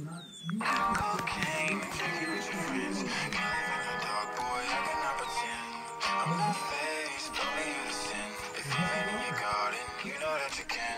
Cocaine, drinking with your friends. Can't live in the dark, boy, I cannot pretend. I'm the face, probably you the sin. If you're in your garden, you know that you can.